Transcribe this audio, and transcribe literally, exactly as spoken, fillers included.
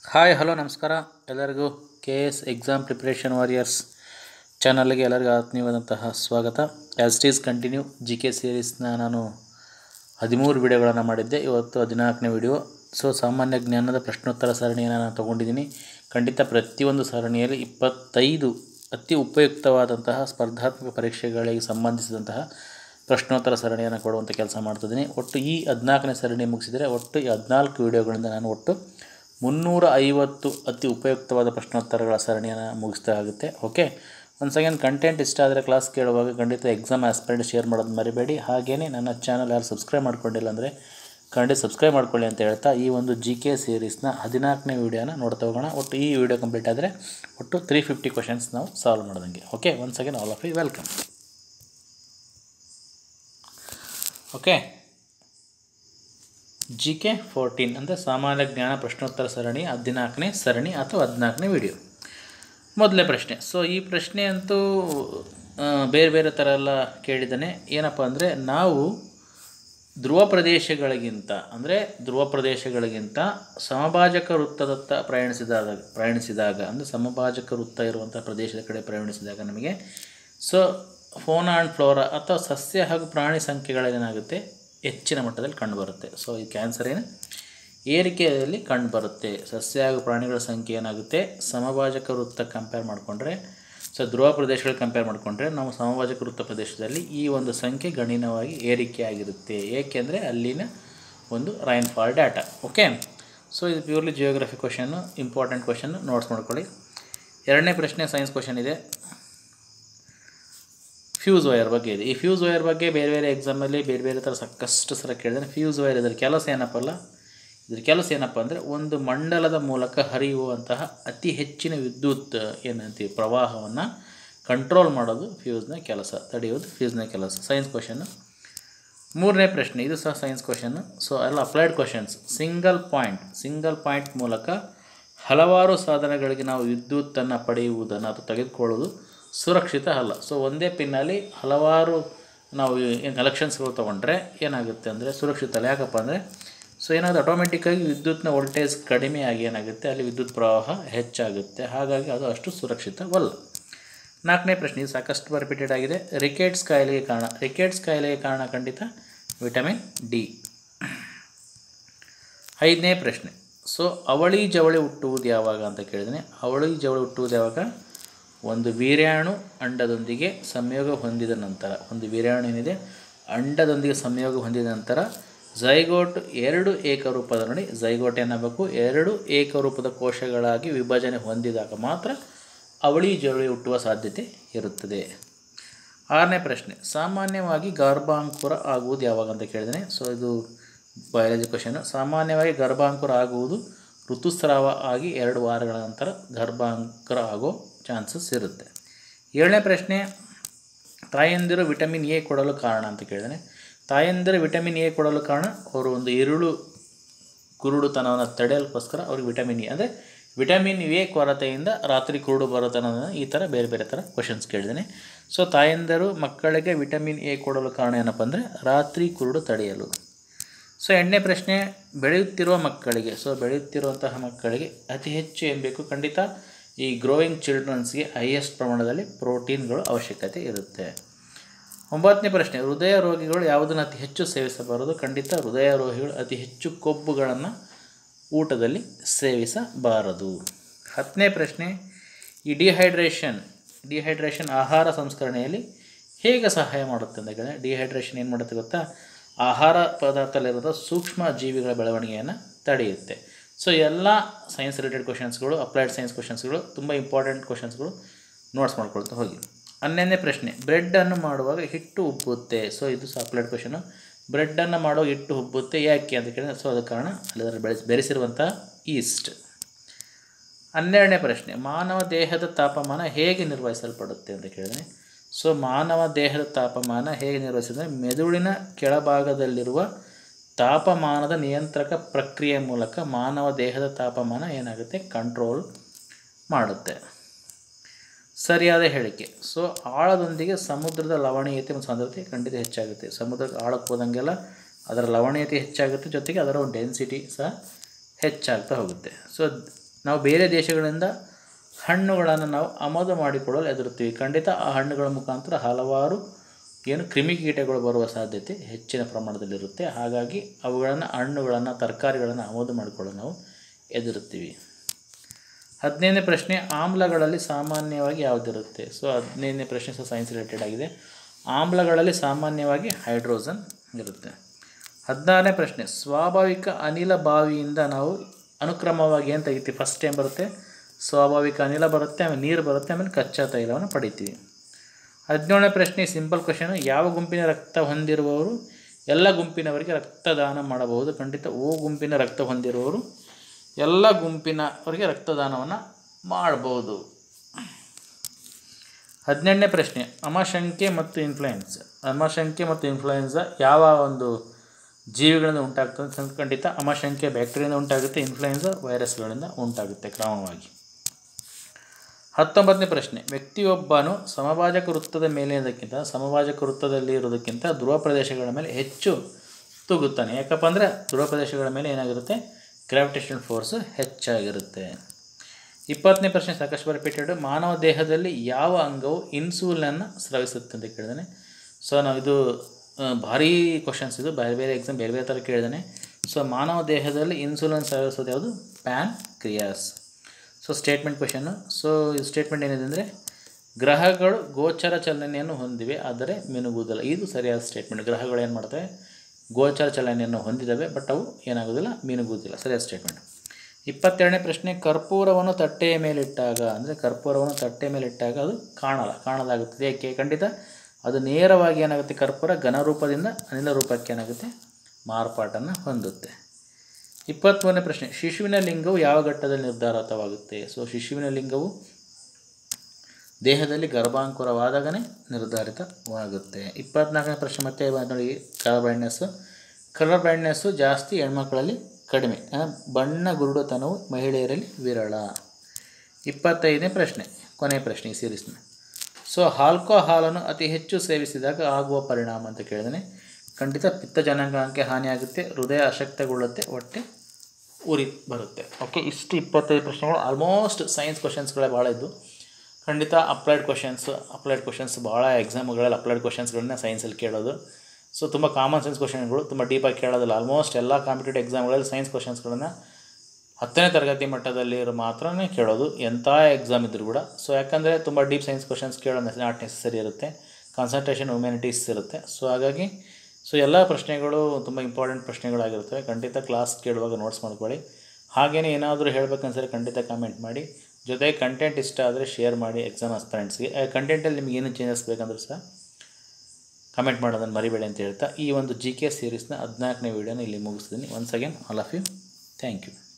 Hi hello ನಮಸ್ಕಾರ ಎಲ್ಲರಿಗೂ K S exam preparation warriors ಚಾನಲ್ಗೆ ಎಲ್ಲರಿಗೂ ಆತ್ಮೀಯವಾದಂತಹ ಸ್ವಾಗತ. As it is continue G K ಸೀರೀಸ್ನ ನಾನು ಹದಿಮೂರು ವಿಡಿಯೋಗಳನ್ನು ಮಾಡಿದ್ದೆ. ಇವತ್ತು ಹದಿನಾಲ್ಕನೇ ವಿಡಿಯೋ. ಸೊ ಸಾಮಾನ್ಯ ಜ್ಞಾನದ ಪ್ರಶ್ನೋತ್ತರ ಸರಣಿಯನ್ನು ನಾನು ತೊಗೊಂಡಿದ್ದೀನಿ. ಖಂಡಿತ ಪ್ರತಿಯೊಂದು ಸರಣಿಯಲ್ಲಿ ಇಪ್ಪತ್ತೈದು ಅತಿ ಉಪಯುಕ್ತವಾದಂತಹ ಸ್ಪರ್ಧಾತ್ಮಕ ಪರೀಕ್ಷೆಗಳಿಗೆ ಸಂಬಂಧಿಸಿದಂತಹ ಪ್ರಶ್ನೋತ್ತರ ಸರಣಿಯನ್ನು ಕೊಡುವಂಥ ಕೆಲಸ ಮಾಡ್ತಿದ್ದೀನಿ. ಒಟ್ಟು ಈ ಹದಿನಾಲ್ಕನೇ ಸರಣಿ ಮುಗಿಸಿದರೆ ಒಟ್ಟು ಈ ಹದಿನಾಲ್ಕು ವಿಡಿಯೋಗಳಿಂದ ನಾನು ಒಟ್ಟು ಮುನ್ನೂರ ಐವತ್ತು ಅತಿ ಉಪಯುಕ್ತವಾದ ಪ್ರಶ್ನೋತ್ತರಗಳ ಸರಣಿಯನ್ನು ಮುಗಿಸ್ತಾ ಆಗುತ್ತೆ. ಓಕೆ, ಒಂದು ಸೆಕೆಂಡ್ ಕಂಟೆಂಟ್ ಇಷ್ಟ ಆದರೆ ಕ್ಲಾಸ್ ಕೇಳುವಾಗ ಖಂಡಿತ ಎಕ್ಸಾಮ್ ಆಸ್ಪಿರೆಂಟ್ ಶೇರ್ ಮಾಡೋದು ಮರಿಬೇಡಿ. ಹಾಗೆಯೇ ನನ್ನ ಚಾನಲ್ ಯಾರು ಸಬ್ಸ್ಕ್ರೈಬ್ ಮಾಡ್ಕೊಂಡಿಲ್ಲ ಅಂದರೆ ಖಂಡಿತ ಸಬ್ಸ್ಕ್ರೈಬ್ ಮಾಡ್ಕೊಳ್ಳಿ ಅಂತ ಹೇಳ್ತಾ ಈ ಒಂದು ಜಿ ಕೆ ಸೀರೀಸ್ನ ಹದಿನಾಲ್ಕನೇ ವೀಡಿಯೋನ ನೋಡ್ತಾ ಹೋಗೋಣ. ಒಟ್ಟು ಈ ವಿಡಿಯೋ ಕಂಪ್ಲೀಟ್ ಆದರೆ ಒಟ್ಟು ತ್ರೀ ಫಿಫ್ಟಿ ಕ್ವಶನ್ಸ್ ನಾವು ಸಾಲ್ವ್ ಮಾಡ್ದಂಗೆ. Okay, one second all of you welcome. Okay, G K fourteen ಅಂದರೆ ಸಾಮಾನ್ಯ ಜ್ಞಾನ ಪ್ರಶ್ನೋತ್ತರ ಸರಣಿ ಹದಿನಾಲ್ಕನೇ ಸರಣಿ ಅಥವಾ ಹದಿನಾಲ್ಕನೇ ವಿಡಿಯೋ. ಮೊದಲನೇ ಪ್ರಶ್ನೆ. ಸೊ ಈ ಪ್ರಶ್ನೆ ಅಂತೂ ಬೇರೆ ಬೇರೆ ಥರ ಎಲ್ಲ ಕೇಳಿದ್ದಾನೆ. ಏನಪ್ಪ ಅಂದರೆ ನಾವು ಧ್ರುವ ಪ್ರದೇಶಗಳಿಗಿಂತ ಅಂದರೆ ಧ್ರುವ ಪ್ರದೇಶಗಳಿಗಿಂತ ಸಮಭಾಜಕ ವೃತ್ತದತ್ತ ಪ್ರಯಾಣಿಸಿದಾಗ ಪ್ರಯಾಣಿಸಿದಾಗ ಅಂದರೆ ಸಮಭಾಜಕ ವೃತ್ತ ಇರುವಂಥ ಪ್ರದೇಶದ ಕಡೆ ಪ್ರಯಾಣಿಸಿದಾಗ ನಮಗೆ ಸೊ ಫೋನಾ ಆ್ಯಂಡ್ ಫ್ಲೋರಾ ಅಥವಾ ಸಸ್ಯ ಹಾಗೂ ಪ್ರಾಣಿ ಸಂಖ್ಯೆಗಳೇನಾಗುತ್ತೆ ಹೆಚ್ಚಿನ ಮಟ್ಟದಲ್ಲಿ ಕಂಡುಬರುತ್ತೆ. ಸೊ ಈ ಕ್ಯಾನ್ಸರ್ ಏನು ಏರಿಕೆಯಲ್ಲಿ ಕಂಡುಬರುತ್ತೆ. ಸಸ್ಯ ಹಾಗೂ ಪ್ರಾಣಿಗಳ ಸಂಖ್ಯೆ ಏನಾಗುತ್ತೆ ಸಮಭಾಜಕ ವೃತ್ತ ಕಂಪೇರ್ ಮಾಡಿಕೊಂಡ್ರೆ ಸೊ ಧ್ರುವ ಪ್ರದೇಶಗಳಿಗೆ ಕಂಪೇರ್ ಮಾಡಿಕೊಂಡ್ರೆ ನಾವು ಸಮಭಾಜಕ ವೃತ್ತ ಪ್ರದೇಶದಲ್ಲಿ ಈ ಒಂದು ಸಂಖ್ಯೆ ಗಣನೀಯವಾಗಿ ಏರಿಕೆಯಾಗಿರುತ್ತೆ. ಏಕೆಂದರೆ ಅಲ್ಲಿನ ಒಂದು ರೈನ್ಫಾಲ್ ಡಾಟಾ. ಓಕೆ, ಸೊ ಇದು purely geography question, important question, notes ಮಾಡ್ಕೊಳ್ಳಿ. ಎರಡನೇ ಪ್ರಶ್ನೆ ಸೈನ್ಸ್ ಕ್ವಶನ್ ಇದೆ. ಫ್ಯೂಸ್ ವೈರ್ ಬಗ್ಗೆ ಇದೆ. ಈ ಫ್ಯೂಸ್ ವೈರ್ ಬಗ್ಗೆ ಬೇರೆ ಬೇರೆ ಎಕ್ಸಾಮಲ್ಲಿ ಬೇರೆ ಬೇರೆ ಥರ ಸಾಕಷ್ಟು ಸಲ ಕೇಳಿದಾನೆ. ಫ್ಯೂಸ್ ವೈರ್ ಇದರ ಕೆಲಸ ಏನಪ್ಪಲ್ಲ ಇದ್ರ ಕೆಲಸ ಏನಪ್ಪ ಅಂದರೆ ಒಂದು ಮಂಡಲದ ಮೂಲಕ ಹರಿಯುವಂತಹ ಅತಿ ಹೆಚ್ಚಿನ ವಿದ್ಯುತ್ ಏನಂತೀವಿ ಪ್ರವಾಹವನ್ನು ಕಂಟ್ರೋಲ್ ಮಾಡೋದು ಫ್ಯೂಸ್ನ ಕೆಲಸ, ತಡೆಯೋದು ಫ್ಯೂಸ್ನ ಕೆಲಸ. Science question. ಮೂರನೇ ಪ್ರಶ್ನೆ ಇದು ಸಹ ಸೈನ್ಸ್ ಕ್ವಶನ್ನು. ಸೊ ಎಲ್ಲ applied questions. Single point single point ಮೂಲಕ ಹಲವಾರು ಸಾಧನಗಳಿಗೆ ನಾವು ವಿದ್ಯುತ್ತನ್ನು ಪಡೆಯುವುದನ್ನು ಅಥವಾ ತೆಗೆದುಕೊಳ್ಳೋದು ಸುರಕ್ಷಿತ ಅಲ್ಲ. ಸೊ ಒಂದೇ ಪಿನ್ನಲ್ಲಿ ಹಲವಾರು ನಾವು ಏನು ಕಲೆಕ್ಷನ್ಸ್ಗಳು ತೊಗೊಂಡ್ರೆ ಏನಾಗುತ್ತೆ ಅಂದರೆ ಸುರಕ್ಷಿತ ಅಲ್ಲ. ಯಾಕಪ್ಪ ಅಂದರೆ ಸೊ ಏನಾದರೂ ಆಟೋಮೆಟಿಕ್ಕಾಗಿ ವಿದ್ಯುತ್ನ ವೋಲ್ಟೇಜ್ ಕಡಿಮೆ ಆಗಿ ಏನಾಗುತ್ತೆ ಅಲ್ಲಿ ವಿದ್ಯುತ್ ಪ್ರವಾಹ ಹೆಚ್ಚಾಗುತ್ತೆ. ಹಾಗಾಗಿ ಅದು ಅಷ್ಟು ಸುರಕ್ಷಿತವಲ್ಲ. ನಾಲ್ಕನೇ ಪ್ರಶ್ನೆ ಇದು ಸಾಕಷ್ಟು ರಿಪೀಟೆಡ್ ಆಗಿದೆ. ರಿಕೆಟ್ಸ್ ಕಾಯಿಲೆಗೆ ಕಾರಣ ರಿಕೆಟ್ಸ್ ಕಾಯಿಲೆಗೆ ಕಾರಣ ಖಂಡಿತ ವಿಟಮಿನ್ ಡಿ. ಐದನೇ ಪ್ರಶ್ನೆ. ಸೊ ಅವಳಿ ಜವಳಿ ಹುಟ್ಟುವುದು ಯಾವಾಗ ಅಂತ ಕೇಳಿದರೆ ಅವಳಿ ಜವಳಿ ಹುಟ್ಟುವುದು ಯಾವಾಗ ಒಂದು ವೀರ್ಯಾಣು ಅಂಡದೊಂದಿಗೆ ಸಂಯೋಗ ಹೊಂದಿದ ನಂತರ ಒಂದು ವೀರ್ಯಾಣು ಏನಿದೆ ಅಂಡದೊಂದಿಗೆ ಸಂಯೋಗ ಹೊಂದಿದ ನಂತರ ಝೈಗೋಟ್ ಎರಡು ಏಕರೂಪದ ನೋಡಿ ಝೈಗೋಟ್ ಏನಾಗಬೇಕು ಎರಡು ಏಕರೂಪದ ಕೋಶಗಳಾಗಿ ವಿಭಜನೆ ಹೊಂದಿದಾಗ ಮಾತ್ರ ಅವಳಿ ಜವಳಿ ಹುಟ್ಟುವ ಸಾಧ್ಯತೆ ಇರುತ್ತದೆ. ಆರನೇ ಪ್ರಶ್ನೆ. ಸಾಮಾನ್ಯವಾಗಿ ಗರ್ಭಾಂಕುರ ಆಗುವುದು ಯಾವಾಗ ಅಂತ ಕೇಳಿದರೆ ಸೊ ಇದು ಬಯಾಲಜಿ ಕ್ವಶನು. ಸಾಮಾನ್ಯವಾಗಿ ಗರ್ಭಾಂಕುರ ಆಗುವುದು ಋತುಸ್ರಾವ ಆಗಿ ಎರಡು ವಾರಗಳ ನಂತರ ಗರ್ಭಾಂಕುರ ಆಗೋ ಚಾನ್ಸಸ್ ಇರುತ್ತೆ. ಏಳನೇ ಪ್ರಶ್ನೆ. ತಾಯಂದಿರು ವಿಟಮಿನ್ ಎ ಕೊಡಲು ಕಾರಣ ಅಂತ ಕೇಳಿದರೆ ತಾಯಂದಿರು ವಿಟಮಿನ್ ಎ ಕೊಡಲು ಕಾರಣ ಅವರು ಒಂದು ಇರುಳು ಕುರುಡುತನವನ್ನು ತಡೆಯಲಿಕ್ಕೋಸ್ಕರ ಅವ್ರಿಗೆ ವಿಟಮಿನ್ ಎ ಅಂದರೆ ವಿಟಮಿನ್ ಎ ಕೊರತೆಯಿಂದ ರಾತ್ರಿ ಕುರುಡು ಬರೋತನ ಈ ಥರ ಬೇರೆ ಬೇರೆ ಥರ ಕ್ವಶನ್ಸ್ ಕೇಳಿದ್ದೇನೆ. ಸೊ ತಾಯಂದಿರು ಮಕ್ಕಳಿಗೆ ವಿಟಮಿನ್ ಎ ಕೊಡಲು ಕಾರಣ ಏನಪ್ಪ ಅಂದರೆ ರಾತ್ರಿ ಕುರುಡು ತಡೆಯಲು. ಸೊ ಎಂಟನೇ ಪ್ರಶ್ನೆ. ಬೆಳೆಯುತ್ತಿರುವ ಮಕ್ಕಳಿಗೆ ಸೊ ಬೆಳೆಯುತ್ತಿರುವಂತಹ ಮಕ್ಕಳಿಗೆ ಅತಿ ಹೆಚ್ಚು ಏನು ಬೇಕು ಖಂಡಿತ ಈ ಗ್ರೋಯಿಂಗ್ ಚಿಲ್ಡ್ರನ್ಸ್ಗೆ ಹೈಯೆಸ್ಟ್ ಪ್ರಮಾಣದಲ್ಲಿ ಪ್ರೋಟೀನ್ಗಳು ಅವಶ್ಯಕತೆ ಇರುತ್ತೆ. ಒಂಬತ್ತನೇ ಪ್ರಶ್ನೆ. ಹೃದಯ ರೋಗಿಗಳು ಯಾವುದನ್ನು ಅತಿ ಹೆಚ್ಚು ಸೇವಿಸಬಾರದು ಖಂಡಿತ ಹೃದಯ ರೋಗಿಗಳು ಅತಿ ಹೆಚ್ಚು ಕೊಬ್ಬುಗಳನ್ನು ಊಟದಲ್ಲಿ ಸೇವಿಸಬಾರದು. ಹತ್ತನೇ ಪ್ರಶ್ನೆ. ಈ ಡಿಹೈಡ್ರೇಷನ್ ಡಿಹೈಡ್ರೇಷನ್ ಆಹಾರ ಸಂಸ್ಕರಣೆಯಲ್ಲಿ ಹೇಗೆ ಸಹಾಯ ಮಾಡುತ್ತೆ ಅಂತ ಕೇಳಿದ್ರೆ ಡಿಹೈಡ್ರೇಷನ್ ಏನು ಮಾಡುತ್ತೆ ಗೊತ್ತಾ ಆಹಾರ ಪದಾರ್ಥದಲ್ಲಿರೋದು ಸೂಕ್ಷ್ಮ ಜೀವಿಗಳ ಬೆಳವಣಿಗೆಯನ್ನು ತಡೆಯುತ್ತೆ. ಸೊ ಎಲ್ಲ ಸೈನ್ಸ್ ರಿಲೇಟೆಡ್ ಕ್ವಶನ್ಸ್ಗಳು ಅಪ್ಲೈಡ್ ಸೈನ್ಸ್ ಕ್ವಶನ್ಸ್ಗಳು ತುಂಬ ಇಂಪಾರ್ಟೆಂಟ್ ಕ್ವಶನ್ಸ್ಗಳು ನೋಟ್ಸ್ ಮಾಡ್ಕೊಳ್ತಾ ಹೋಗಿ. ಹನ್ನೊಂದನೇ ಪ್ರಶ್ನೆ. ಬ್ರೆಡ್ಡನ್ನು ಮಾಡುವಾಗ ಹಿಟ್ಟು ಉಬ್ಬುತ್ತೆ. ಸೊ ಇದು ಸಹ ಅಪ್ಲೈಡ್ ಕ್ವಶನು. ಬ್ರೆಡ್ಡನ್ನು ಮಾಡುವಾಗ ಹಿಟ್ಟು ಉಬ್ಬುತ್ತೆ ಯಾಕೆ ಅಂತ ಕೇಳಿದ್ರೆ ಸೊ ಅದಕ್ಕೆ ಕಾರಣ ಅಲ್ಲಿ ಬೆಳೆಸಿ ಬೆರೆಸಿರುವಂಥ ಈಸ್ಟ್. ಹನ್ನೆರಡನೇ ಪ್ರಶ್ನೆ. ಮಾನವ ದೇಹದ ತಾಪಮಾನ ಹೇಗೆ ನಿರ್ವಹಿಸಲ್ಪಡುತ್ತೆ ಅಂತ ಕೇಳಿದರೆ ಸೊ ಮಾನವ ದೇಹದ ತಾಪಮಾನ ಹೇಗೆ ನಿರ್ವಹಿಸಿದರೆ ಮೆದುಳಿನ ಕೆಳಭಾಗದಲ್ಲಿರುವ ತಾಪಮಾನದ ನಿಯಂತ್ರಕ ಪ್ರಕ್ರಿಯೆ ಮೂಲಕ ಮಾನವ ದೇಹದ ತಾಪಮಾನ ಏನಾಗುತ್ತೆ ಕಂಟ್ರೋಲ್ ಮಾಡುತ್ತೆ. ಸರಿಯಾದ ಹೇಳಿಕೆ. ಸೊ ಆಳದೊಂದಿಗೆ ಸಮುದ್ರದ ಲವಣೀಯತೆ ಮತ್ತು ಸಾಂದ್ರತೆ ಖಂಡಿತ ಹೆಚ್ಚಾಗುತ್ತೆ. ಸಮುದ್ರದ ಆಳಕ್ಕೆ ಹೋದಂಗೆಲ್ಲ ಅದರ ಲವಣೀಯತೆ ಹೆಚ್ಚಾಗುತ್ತೆ, ಜೊತೆಗೆ ಅದರ ಒಂದು ಡೆನ್ಸಿಟಿ ಸಹ ಹೆಚ್ಚಾಗ್ತಾ ಹೋಗುತ್ತೆ. ಸೊ ನಾವು ಬೇರೆ ದೇಶಗಳಿಂದ ಹಣ್ಣುಗಳನ್ನು ನಾವು ಆಮದು ಮಾಡಿಕೊಳ್ಳಲು ಹೆದರುತ್ತೀವಿ. ಖಂಡಿತ ಆ ಹಣ್ಣುಗಳ ಮುಖಾಂತರ ಹಲವಾರು ಏನು ಕ್ರಿಮಿಕೀಟಗಳು ಬರುವ ಸಾಧ್ಯತೆ ಹೆಚ್ಚಿನ ಪ್ರಮಾಣದಲ್ಲಿರುತ್ತೆ. ಹಾಗಾಗಿ ಅವುಗಳನ್ನು ಹಣ್ಣುಗಳನ್ನು ತರಕಾರಿಗಳನ್ನು ಆಮದು ಮಾಡಿಕೊಳ್ಳಲು ನಾವು ಹೆದರುತ್ತೀವಿ. ಹದಿನೈದನೇ ಪ್ರಶ್ನೆ, ಆಮ್ಲಗಳಲ್ಲಿ ಸಾಮಾನ್ಯವಾಗಿ ಯಾವುದಿರುತ್ತೆ? ಸೊ ಹದಿನೈದನೇ ಪ್ರಶ್ನೆ ಸಹ ಸೈನ್ಸ್ ರಿಲೇಟೆಡ್ ಆಗಿದೆ. ಆಮ್ಲಗಳಲ್ಲಿ ಸಾಮಾನ್ಯವಾಗಿ ಹೈಡ್ರೋಜನ್ ಇರುತ್ತೆ. ಹದಿನಾರನೇ ಪ್ರಶ್ನೆ, ಸ್ವಾಭಾವಿಕ ಅನಿಲ ಬಾವಿಯಿಂದ ನಾವು ಅನುಕ್ರಮವಾಗಿ ಏನು ತೆಗಿತೀವಿ? ಫಸ್ಟ್ ಟೈಮ್ ಬರುತ್ತೆ ಸ್ವಾಭಾವಿಕ ಅನಿಲ ಬರುತ್ತೆ, ಆಮೇಲೆ ನೀರು ಬರುತ್ತೆ, ಆಮೇಲೆ ಕಚ್ಚಾ ತೈಲವನ್ನು ಪಡಿತೀವಿ. ಹದಿನೇಳನೇ ಪ್ರಶ್ನೆ ಸಿಂಪಲ್ ಕ್ವಶನು, ಯಾವ ಗುಂಪಿನ ರಕ್ತ ಹೊಂದಿರುವವರು ಎಲ್ಲ ಗುಂಪಿನವರಿಗೆ ರಕ್ತದಾನ ಮಾಡಬಹುದು? ಖಂಡಿತ ಓ ಗುಂಪಿನ ರಕ್ತ ಹೊಂದಿರುವವರು ಎಲ್ಲ ಗುಂಪಿನವರಿಗೆ ರಕ್ತದಾನವನ್ನು ಮಾಡ್ಬೋದು. ಹದಿನೆಂಟನೇ ಪ್ರಶ್ನೆ, ಅಮಶಂಕೆ ಮತ್ತು ಇನ್ಫ್ಲುಯೆನ್ಸ ಅಮಶಂಕೆ ಮತ್ತು ಇನ್ಫ್ಲುಯೆನ್ಸಾ ಯಾವ ಒಂದು ಜೀವಿಗಳಿಂದ ಉಂಟಾಗ್ತದೆ? ಖಂಡಿತ ಅಮಶಂಕೆ ಬ್ಯಾಕ್ಟೀರಿಯಿಂದ ಉಂಟಾಗುತ್ತೆ, ಇನ್ಫ್ಲುಯೆನ್ಸಾ ವೈರಸ್ಗಳಿಂದ ಉಂಟಾಗುತ್ತೆ ಕ್ರಮವಾಗಿ. ಹತ್ತೊಂಬತ್ತನೇ ಪ್ರಶ್ನೆ, ವ್ಯಕ್ತಿಯೊಬ್ಬನು ಸಮಭಾಜಕ ವೃತ್ತದ ಮೇಲೆ ಇರೋದಕ್ಕಿಂತ ಸಮಭಾಜಕ ವೃತ್ತದಲ್ಲಿ ಇರೋದಕ್ಕಿಂತ ಧ್ರುವ ಪ್ರದೇಶಗಳ ಮೇಲೆ ಹೆಚ್ಚು ತೂಗುತ್ತಾನೆ. ಯಾಕಪ್ಪ ಅಂದರೆ ಧ್ರುವ ಪ್ರದೇಶಗಳ ಮೇಲೆ ಏನಾಗಿರುತ್ತೆ? ಗ್ರಾವಿಟೇಷನಲ್ ಫೋರ್ಸು ಹೆಚ್ಚಾಗಿರುತ್ತೆ. ಇಪ್ಪತ್ತನೇ ಪ್ರಶ್ನೆ ಸಾಕಷ್ಟು ರಿಪೀಟೆಡ್, ಮಾನವ ದೇಹದಲ್ಲಿ ಯಾವ ಅಂಗವು ಇನ್ಸುಲಿನನ್ನು ಸ್ರವಿಸುತ್ತೆ ಅಂತ ಕೇಳಿದಾನೆ. ಸೊ ನಾವು ಇದು ಭಾರೀ ಕ್ವಶನ್ಸ್, ಇದು ಬೇರೆ ಬೇರೆ ಎಕ್ಸಾಮ್ ಬೇರೆ ಬೇರೆ ಥರ ಕೇಳಿದಾನೆ. ಸೊ ಮಾನವ ದೇಹದಲ್ಲಿ ಇನ್ಸುಲಿನ್ ಸ್ರವಿಸೋದು ಯಾವುದು? Pancreas. So statement question. So ಈ ಸ್ಟೇಟ್ಮೆಂಟ್ ಏನಿದೆ ಅಂದರೆ, ಗ್ರಹಗಳು ಗೋಚರ ಚಲನೆಯನ್ನು ಹೊಂದಿವೆ ಆದರೆ ಮಿನುಗುವುದಿಲ್ಲ. ಇದು ಸರಿಯಾದ ಸ್ಟೇಟ್ಮೆಂಟ್. ಗ್ರಹಗಳು ಏನು ಮಾಡ್ತವೆ? ಗೋಚರ ಚಲನೆಯನ್ನು ಹೊಂದಿದ್ದಾವೆ, ಬಟ್ ಅವು ಏನಾಗೋದಿಲ್ಲ, ಮಿನುಗುವುದಿಲ್ಲ. ಸರಿಯಾದ ಸ್ಟೇಟ್ಮೆಂಟ್. ಇಪ್ಪತ್ತೆರಡನೇ ಪ್ರಶ್ನೆ, ಕರ್ಪೂರವನ್ನು ತಟ್ಟೆಯ ಮೇಲಿಟ್ಟಾಗ ಅಂದರೆ ಕರ್ಪೂರವನ್ನು ತಟ್ಟೆಯ ಮೇಲಿಟ್ಟಾಗ ಅದು ಕಾಣಲ್ಲ ಕಾಣಲಾಗುತ್ತದೆ. ಏಕೆ? ಖಂಡಿತ ಅದು ನೇರವಾಗಿ ಏನಾಗುತ್ತೆ? ಕರ್ಪೂರ ಘನರೂಪದಿಂದ ಅನಿಲ ರೂಪಕ್ಕೆ ಏನಾಗುತ್ತೆ? ಮಾರ್ಪಾಟನ್ನು ಹೊಂದುತ್ತೆ. ಇಪ್ಪತ್ತ್ಮೂರನೇ ಪ್ರಶ್ನೆ, ಶಿಶುವಿನ ಲಿಂಗವು ಯಾವ ಘಟ್ಟದಲ್ಲಿ ನಿರ್ಧಾರಿತವಾಗುತ್ತೆ? ಸೊ ಶಿಶುವಿನ ಲಿಂಗವು ದೇಹದಲ್ಲಿ ಗರ್ಭಾಂಕುರವಾದಾಗನೇ ನಿರ್ಧಾರಿತವಾಗುತ್ತೆ. ಇಪ್ಪತ್ನಾಲ್ಕನೇ ಪ್ರಶ್ನೆ ಮತ್ತೆ ನೋಡಿ, ಕಲರ್ ಬ್ಲೈಂಡ್ನೆಸ್ಸು ಕಲರ್ ಬ್ಲೈಂಡ್ನೆಸ್ಸು ಜಾಸ್ತಿ ಹೆಣ್ಮಕ್ಕಳಲ್ಲಿ, ಕಡಿಮೆ. ಬಣ್ಣ ಗುರುಡುತನವು ಮಹಿಳೆಯರಲ್ಲಿ ವಿರಳ. ಇಪ್ಪತ್ತೈದನೇ ಪ್ರಶ್ನೆ ಕೊನೆಯ ಪ್ರಶ್ನೆ ಈ ಸೀರೀಸ್ನ. ಸೊ ಆಲ್ಕೋಹಾಲನ್ನು ಅತಿ ಹೆಚ್ಚು ಸೇವಿಸಿದಾಗ ಆಗುವ ಪರಿಣಾಮ ಅಂತ ಕೇಳಿದಾನೆ. ಖಂಡಿತ ಪಿತ್ತ ಜನಾಂಗಕ್ಕೆ ಹಾನಿಯಾಗುತ್ತೆ, ಹೃದಯ ಅಶಕ್ತಗೊಳ್ಳುತ್ತೆ, ಹೊಟ್ಟೆ ಉರಿ ಬರುತ್ತೆ. ಓಕೆ, ಇಷ್ಟು ಇಪ್ಪತ್ತೈದು ಪ್ರಶ್ನೆಗಳು ಆಲ್ಮೋಸ್ಟ್ ಸೈನ್ಸ್ ಕ್ವಶನ್ಸ್ಗಳೇ ಭಾಳ ಇದ್ದು. ಖಂಡಿತ ಅಪ್ಲೈಡ್ ಕ್ವಶನ್ಸ್ ಅಪ್ಲೈಡ್ ಕ್ವಶನ್ಸ್ ಭಾಳ ಎಕ್ಸಾಮ್ಗಳಲ್ಲಿ ಅಪ್ಲೈಡ್ ಕ್ವಶನ್ಸ್ಗಳನ್ನ ಸೈನ್ಸಲ್ಲಿ ಕೇಳೋದು. ಸೊ ತುಂಬ ಕಾಮನ್ ಸೆನ್ಸ್ ಕ್ವಶನ್ಗಳು, ತುಂಬ ಡೀಪಾಗಿ ಕೇಳೋದಿಲ್ಲ. ಆಲ್ಮೋಸ್ಟ್ ಎಲ್ಲ ಕಾಂಪಿಟೇಟಿವ್ ಎಕ್ಸಾಮ್ಗಳಲ್ಲಿ ಸೈನ್ಸ್ ಕ್ವಶನ್ಸ್ಗಳನ್ನು ಹತ್ತನೇ ತರಗತಿ ಮಟ್ಟದಲ್ಲಿರೋ ಮಾತ್ರನೇ ಕೇಳೋದು, ಎಂಥ ಎಕ್ಸಾಮ್ ಇದ್ದರೂ ಕೂಡ. ಸೊ ಯಾಕಂದರೆ ತುಂಬ ಡೀಪ್ ಸೈನ್ಸ್ ಕ್ವಶನ್ಸ್ ಕೇಳೋ ನಾಟ್ ನೆಸಸರಿ ಇರುತ್ತೆ, ಕಾನ್ಸಂಟ್ರೇಷನ್ ಹ್ಯುಮ್ಯಾನಿಟೀಸ್ ಇರುತ್ತೆ. ಸೊ ಹಾಗಾಗಿ ಸೊ ಎಲ್ಲ ಪ್ರಶ್ನೆಗಳು ತುಂಬ ಇಂಪಾರ್ಟೆಂಟ್ ಪ್ರಶ್ನೆಗಳಾಗಿರ್ತವೆ. ಖಂಡಿತ ಕ್ಲಾಸ್ ಕೇಳುವಾಗ ನೋಟ್ಸ್ ಮಾಡ್ಕೊಳ್ಳಿ. ಹಾಗೆಯೇ ಏನಾದರೂ ಹೇಳಬೇಕನ್ಸರಿ ಖಂಡಿತ ಕಮೆಂಟ್ ಮಾಡಿ. ಜೊತೆಗೆ ಕಂಟೆಂಟ್ ಇಷ್ಟ ಆದರೆ ಶೇರ್ ಮಾಡಿ ಎಕ್ಸಾಮ್ ಆಸ್ಪಿರೆಂಟ್ಸ್ಗೆ. ಕಂಟೆಂಟಲ್ಲಿ ನಿಮ್ಗೆ ಏನು ಚೇಂಜಸ್ ಬೇಕಂದ್ರೂ ಸಹ ಕಮೆಂಟ್ ಮಾಡೋದನ್ನು ಮರಿಬೇಡಿ ಅಂತ ಹೇಳ್ತಾ ಈ ಒಂದು ಜಿ ಕೆ ಸೀರೀಸ್ನ ಹದಿನಾಲ್ಕನೇ ವೀಡಿಯೋನ ಇಲ್ಲಿ ಮುಗಿಸ್ತೀನಿ. Once again all of you thank you.